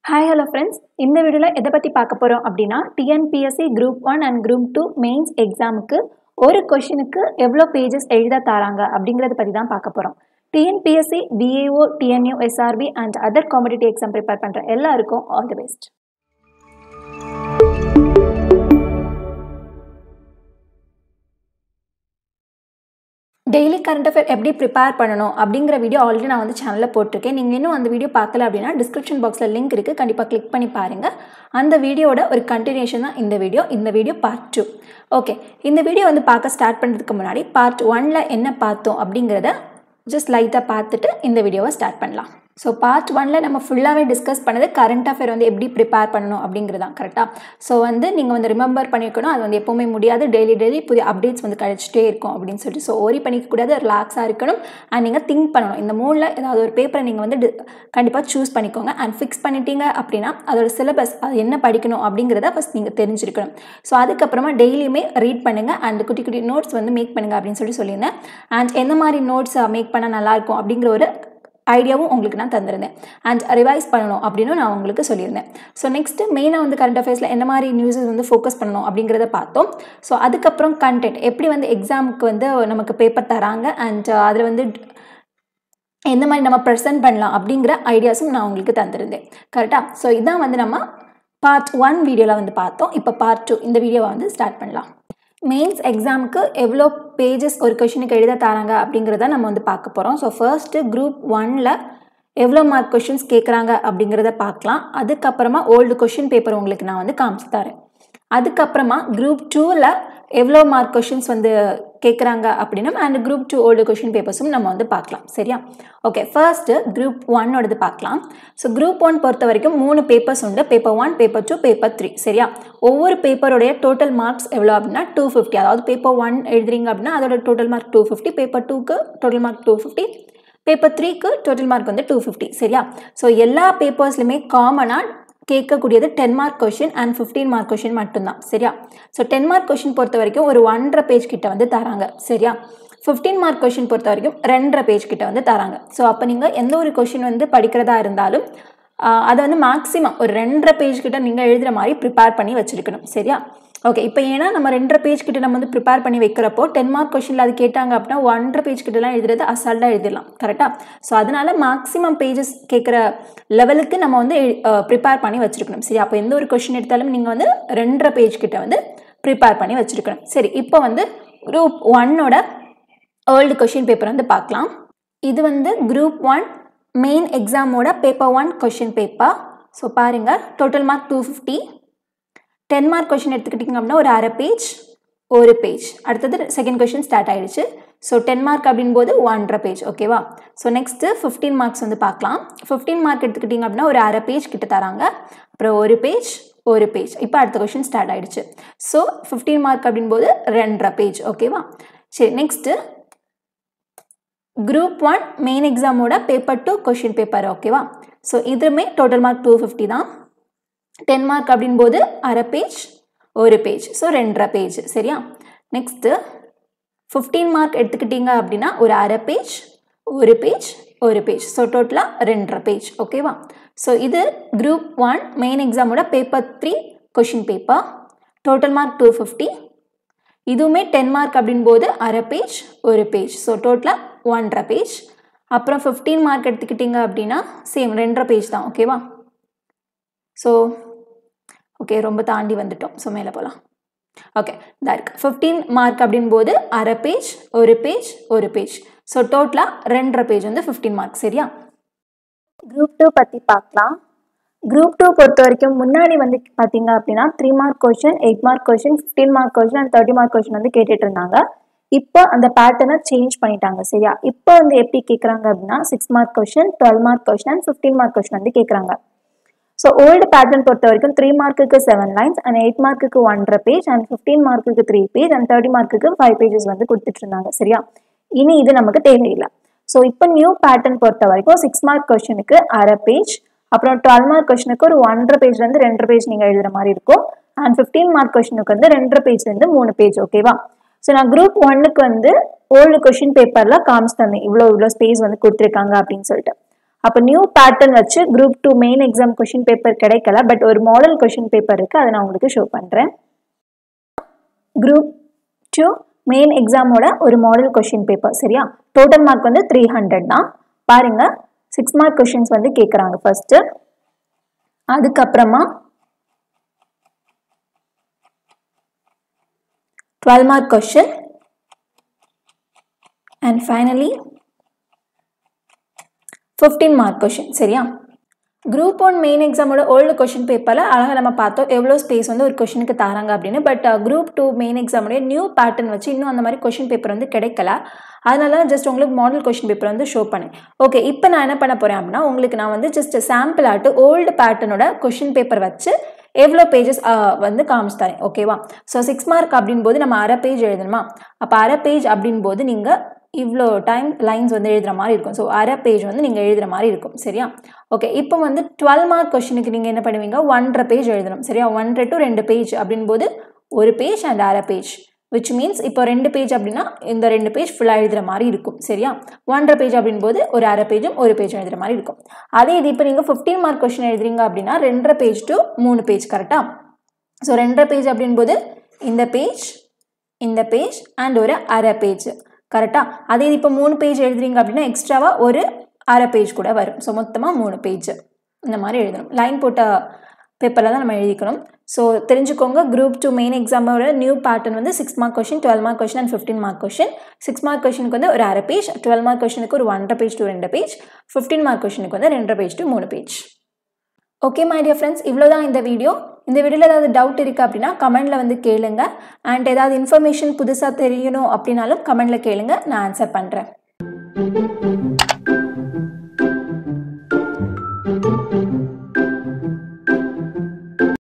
Hi hello friends, இந்த வீடியோல எதை பத்தி பார்க்க போறோம் அப்படினா TNPSC Group 1 and Group 2 Mains examக்கு ஒரு क्वेश्चनக்கு எவ்வளவு பேजेस எழுத தராங்க அப்படிங்கறத பத்தி தான் பார்க்க போறோம். TNPSC, VAO, TNU, SRB and other competitive exam prepare பண்ற எல்லாருக்கும் all the best. Daily current affair எப்படி prepare பண்ணனும் அப்படிங்கற வீடியோ ஆல்ரெடி நான் வந்து சேனல்ல போட்டுருக்கேன். நீங்க இன்னும் அந்த வீடியோ பார்க்கல அப்படினா description boxல லிங்க் இருக்கு. கண்டிப்பா click பண்ணி பாருங்க. அந்த வீடியோட ஒரு continuation தான் இந்த வீடியோ. இந்த வீடியோ part 2. ஓகே. இந்த வீடியோ வந்து பார்க்க ஸ்டார்ட் பண்றதுக்கு முன்னாடி part 1ல என்ன பார்த்தோம் அப்படிங்கறத just லைட்டா பார்த்துட்டு இந்த வீடியோவை ஸ்டார்ட் பண்ணலாம். So part 1ல நம்ம ஃபுல்லாவே டிஸ்கஸ் பண்ணது current affair வந்து எப்படி prepare பண்ணனும் அப்படிங்கறத கரெக்ட்டா. சோ வந்து நீங்க வந்து ரிமெம்பர் பண்ணிக்கணும். அது வந்து எப்பவுமே முடியாது. டெய்லி புதிய அப்டேட்ஸ் வந்து கிடைச்சிட்டே இருக்கும் அப்படினு சொல்லிட்டு சோ worry பண்ணிக்க கூடாது. ரிலாக்ஸா இருக்கணும். and நீங்க think பண்ணனும். இந்த மூணுல ஏதாவது ஒரு பேப்பரை நீங்க வந்து கண்டிப்பா சூஸ் பண்ணிக்கோங்க and fix பண்ணிட்டீங்க அப்படினா அதோட சிலபஸ் அது என்ன படிக்கணும் அப்படிங்கறத ஃபர்ஸ்ட் நீங்க தெரிஞ்சிருக்கணும். சோ அதுக்கு அப்புறமா டெய்லியுமே ரீட் பண்ணுங்க and குட்டி குட்டி நோட்ஸ் வந்து மேக் பண்ணுங்க அப்படினு சொல்லியிருந்தேன். and எந்த மாதிரி நோட்ஸ் மேக் பண்ணா நல்லா இருக்கும் அப்படிங்கற ஒரு ஐடியாவும் உங்களுக்கு நான் தந்திருந்தேன் and ரிவைஸ் பண்ணனும் அப்படினு நான் உங்களுக்கு சொல்லியிருந்தேன். சோ நெக்ஸ்ட் மெயினா வந்து கரண்ட் அஃபேர்ஸ்ல என்ன மாதிரி நியூஸஸ் வந்து ஃபோக்கஸ் பண்ணனும் அப்படிங்கறத பார்த்தோம். சோ அதுக்கு அப்புறம் கண்டென்ட் எப்படி வந்து எக்ஸாம்க்கு வந்து நமக்கு பேப்பர் தராங்க and அதுல வந்து எந்த மாதிரி நம்ம பிரசன்ட் பண்ணலாம் அப்படிங்கற ஐடியாஸும் நான் உங்களுக்கு தந்திருந்தேன். கரெக்ட்டா? சோ இதான் வந்து நம்ம part 1 வீடியோல வந்து பார்த்தோம். இப்போ part 2 இந்த வீடியோவை வந்து ஸ்டார்ட் பண்ணலாம். மெயின்ஸ் எக்ஸாம்க்கு எவ்வளோ பேजेस ஒரு क्वेश्चनக்கு எழுத தராங்க அப்படிங்கறத நம்ம வந்து பார்க்க போறோம். சோ ஃபர்ஸ்ட் group 1ல எவ்வளோ மார்க் क्वेश्चंस கேக்குறாங்க அப்படிங்கறத பார்க்கலாம். அதுக்கு அப்புறமா ஓல்ட் क्वेश्चन பேப்பர் உங்களுக்கு நான் வந்து காமிச்சு தரேன். அதுக்கு அப்புறமா group 2ல எவ்வளோ மார்க் क्वेश्चंस வந்து கேக்குறாங்க அப்படினா and group 2 ஓல்ட் क्वेश्चन பேப்பர்ஸும் நம்ம வந்து பார்க்கலாம். சரியா? ஓகே, ஃபர்ஸ்ட் group 1 ஓடது பார்க்கலாம். சோ group 1 பொறுத்த வரைக்கும் மூணு பேப்பர்ஸ் உண்டு. Paper 1, paper 2, paper 3. சரியா? ஒவ்வொரு பேப்பரோட டோட்டல் மார்க்ஸ் எவ்வளவு அப்படினா 250. அதாவது பேப்பர் 1 எழுதுறீங்க அப்படினா அதோட டோட்டல் மார்க் 250, பேப்பர் 2க்கு டோட்டல் மார்க் 250, பேப்பர் 3க்கு டோட்டல் மார்க் வந்து 250. சரியா? சோ எல்லா பேப்பர்ஸ்லயுமே காமனா கேட்கக்கூடியது 10 mark question and 15 mark question மட்டும் தான். சரியா? சோ 10 மார்க் क्वेश्चन பொறுத்த வரைக்கும் ஒரு 1.5 பேஜ் கிட்ட வந்து தராங்க. சரியா? 15 மார்க் क्वेश्चन பொறுத்த வரைக்கும் 2.5 பேஜ் கிட்ட வந்து தராங்க. சோ அப்ப நீங்க எந்த ஒரு क्वेश्चन வந்து படிக்கிறதா இருந்தாலும் அத வந்து மேக்ஸिमम ஒரு 2.5 பேஜ் கிட்ட நீங்க எழுதுற மாதிரி prepare பண்ணி வச்சிருக்கணும். சரியா? ஓகே, இப்போ ஏனா நம்ம 2.5 பேஜ் கிட்ட நம்ம வந்து prepare பண்ணி வைக்கறப்போ 10 மார்க் क्वेश्चनல அது கேட்டாங்க அப்படினா 1.5 பேஜ் கிட்டலாம் எழுதுறது அசால்ட்டா எழுதிடலாம். கரெக்ட்டா? சோ அதனால மேக்ஸिमम பேजेस கேக்குற லெவலுக்கு நம்ம வந்து prepare பண்ணி வச்சிருக்கணும். சரி, அப்ப எந்த ஒரு क्वेश्चन எடுத்தாலும் நீங்க வந்து 2.5 பேஜ் கிட்ட வந்து prepare பண்ணி வச்சிருக்கணும். சரி, இப்போ வந்து group 1 ஓட ஓல்ட் क्वेश्चन பேப்பர் வந்து பார்க்கலாம். இது வந்து group 1 மெயின் எக்ஸாமோட பேப்பர் 1 क्वेश्चन பேப்பர். சோ பாருங்க, டோட்டல் மார்க் 250. 10 மார்க் क्वेश्चन எடுத்துக்கிட்டீங்க அப்படினா ஒரு அரை பேஜ், ஒரு பேஜ். அடுத்து செகண்ட் क्वेश्चन ஸ்டார்ட் ஆயிடுச்சு. சோ 10 மார்க் அப்படிம்போது 1.5 பேஜ். ஓகேவா? சோ நெக்ஸ்ட் 15 மார்க்ஸ் வந்து பார்க்கலாம். 15 மார்க் எடுத்துக்கிட்டீங்க அப்படினா ஒரு அரை பேஜ் கிட்ட தராங்க. அப்புறம் ஒரு பேஜ், ஒரு பேஜ். இப்போ அடுத்த क्वेश्चन ஸ்டார்ட் ஆயிடுச்சு. சோ 15 மார்க் அப்படிம்போது 2.5 பேஜ். ஓகேவா? சரி, நெக்ஸ்ட் group 1 மெயின் எக்ஸாமோட பேப்பர் 2 क्वेश्चन பேப்பர். ஓகேவா? சோ இதுமே டோட்டல் மார்க் 250 தான். 10 மார்க் அப்படிம்போது அரை பேஜ், ஒரு பேஜ். So 2.5 page. சரியா? நெக்ஸ்ட் 15 மார்க் எடுத்துக்கிட்டீங்க அப்படினா ஒரு அரை பேஜ், ஒரு பேஜ், ஒரு பேஜ். சோ டோட்டலா 2.5 பேஜ். ஓகேவா? சோ இது group 1 மெயின் எக்ஸாமோட paper 3 question paper. Total mark 250. இதுவுமே 10 மார்க் அப்படிம்போது அரை பேஜ், ஒரு பேஜ். சோ டோட்டலா 1.5 பேஜ். அப்புறம் 15 மார்க் எடுத்துக்கிட்டீங்க அப்படினா சேம் 2.5 பேஜ் தான். ஓகேவா? சோ ஓகே, ரொம்ப தாண்டி வந்துட்டோம். சோ மேல போலாம். ஓகே, இதா இருக்கு. 15 மார்க் அப்படிம்போது அரை பேஜ், ஒரு பேஜ், ஒரு பேஜ். சோ டோட்டலா 2.5 பேஜ் வந்து 15 மார்க். சரியா? group 2 பத்தி பார்க்கலாம். group 2 பொறுத்த வரைக்கும் முன்னாடி வந்து பாத்தீங்க அப்படினா 3 mark question, 8 mark question, 15 mark question and 30 mark question வந்து கேட்டுட்டு இருந்தாங்க. இப்போ அந்த பேட்டர்னை சேஞ்ச் பண்ணிட்டாங்க. சரியா? இப்போ வந்து எப்படி கேக்குறாங்க அப்படினா 6 mark question, 12 mark question and 15 mark question வந்து கேக்குறாங்க. So old pattern பொறுத்த வரைக்கும் 3 மார்க்குக்கு 7 lines and 8 மார்க்குக்கு 1.5 பேஜ் and 15 மார்க்குக்கு 3 பேஜ் and 30 மார்க்குக்கு 5 பேजेस வந்து கொடுத்துட்டு இருந்தாங்க. சரியா? இனி இது நமக்கு தேவையில்லை. சோ இப்போ நியூ பேட்டர்ன் பொறுத்த வரைக்கும் 6 மார்க் क्वेश्चनக்கு அரை பேஜ், அப்புறம் 12 மார்க் क्वेश्चनக்கு ஒரு 1.5 பேஜ்ல இருந்து 2.5 பேஜ் நீங்க எழுதுற மாதிரி இருக்கும் and 15 மார்க் क्वेश्चनக்கு வந்து 2.5 பேஜ்ல இருந்து 3 பேஜ். ஓகேவா? சோ நான் group 1க்கு வந்து ஓல்ட் क्वेश्चन பேப்பர்ல காமிச்சு தந்தேன். இவ்ளோ ஸ்பேஸ் வந்து கொடுத்திருக்காங்க அப்படினு சொல்லிட்டு. அப்போ நியூ பேட்டர்ன் வச்சு group 2 main exam question paper கிடைக்கல, பட் ஒரு மாடல் கொஷின் பேப்பர் இருக்குது, அதை நான் உங்களுக்கு ஷோ பண்ணுறேன். குரூப் 2 மெயின் எக்ஸாமோட ஒரு மாடல் கொஷின் பேப்பர். சரியா? டோட்டல் மார்க் வந்து 300 தான். பாருங்க, 6 மார்க் கொஷின்ஸ் வந்து கேட்குறாங்க ஃபர்ஸ்ட். அதுக்கப்புறமா 12 mark question and finally 15 mark question. சரியா? குரூப் 1 மெயின் எக்ஸாமோட ஓல்டு கொஷின் பேப்பரில் அழகாக நம்ம பார்த்தோம் எவ்வளோ ஸ்பேஸ் வந்து ஒரு கொஷினுக்கு தராங்க அப்படின்னு. பட் குரூப் 2 மெயின் எக்ஸாமுடைய நியூ பேட்டர்ன் வச்சு இன்னும் அந்த மாதிரி கொஷின் பேப்பர் வந்து கிடைக்கல. அதனால ஜஸ்ட் உங்களுக்கு மாடல் கொஷின் பேப்பர் வந்து ஷோ பண்ணேன். ஓகே, இப்போ நான் என்ன பண்ண போகிறேன் அப்படின்னா, உங்களுக்கு நான் வந்து ஜஸ்ட் சாம்பிள் ஆட்டு ஓல்டு பேட்டர்னோட கொஷின் பேப்பர் வச்சு எவ்வளோ பேஜஸ் வந்து காமிச்சு தரேன். ஓகேவா? ஸோ 6 மார்க் அப்படின் போது நம்ம அரை பேஜ் எழுதணுமா? அப்போ அரை பேஜ் அப்படின் போது நீங்கள் இவ்வளோ டைம் லைன்ஸ் வந்து எழுதுகிற மாதிரி இருக்கும். ஸோ அரை பேஜ் வந்து நீங்கள் எழுதுகிற மாதிரி இருக்கும். சரியா? ஓகே, இப்போ வந்து 12 மார்க் கொஷினுக்கு நீங்கள் என்ன பண்ணுவீங்க, 1.5 பேஜ் எழுதணும். சரியா? 1.5 to 2 பேஜ் அப்படின் போது ஒரு பேஜ் அண்ட் அரை பேஜ், விச் மீன்ஸ் இப்போ 2 பேஜ் அப்படின்னா இந்த 2 பேஜ் ஃபுல்லாக எழுதுகிற மாதிரி இருக்கும். சரியா? 1.5 பேஜ் அப்படின் போது ஒரு அரை பேஜும் ஒரு பேஜும் எழுதுகிற மாதிரி இருக்கும். அதே இது இப்போ நீங்கள் 15 மார்க் கொஷின் எழுதுறீங்க அப்படின்னா 2.5 பேஜ் to 3 பேஜ். கரெக்டாக? ஸோ 2.5 பேஜ் அப்படின் போது இந்த பேஜ் அண்ட் ஒரு அரை பேஜ். கரெக்டாக? அதே இப்போ 3 பேஜ் எழுதுறீங்க அப்படின்னா எக்ஸ்ட்ராவாக ஒரு அரை பேஜ் கூட வரும். ஸோ மொத்தமாக 3 பேஜ் இந்த மாதிரி எழுதணும். லைன் போட்ட பேப்பரில் தான் நம்ம எழுதிக்கணும். ஸோ தெரிஞ்சுக்கோங்க, குரூப் 2 மெயின் எக்ஸாமோட நியூ பேட்டர்ன் வந்து 6 mark question, 12 mark question and 15 mark question. 6 mark கொஷினுக்கு வந்து ஒரு அரை பேஜ், 12 மார்க் கொஷினுக்கு ஒரு 1.5 பேஜ் to 2 பேஜ், 15 மார்க் கொஷினுக்கு வந்து 2.5 page to 3 page. Okay my dear friends, இவ்வளோ தான் இந்த வீடியோ. இந்த வீடியோவில் ஏதாவது டவுட் இருக்குது அப்படின்னா கமெண்டில் வந்து கேளுங்க. அண்ட் ஏதாவது இன்ஃபர்மேஷன் புதுசாக தெரியணும் அப்படின்னாலும் கமெண்டில் கேளுங்க, நான் ஆன்சர் பண்ணுறேன்.